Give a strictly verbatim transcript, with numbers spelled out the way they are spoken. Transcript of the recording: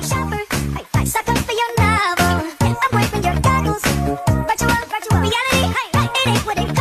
shopper. Hey, hey, suck up for your novel. I'm breaking your goggles. Virtual, virtual reality. Hey, hey, it ain't what it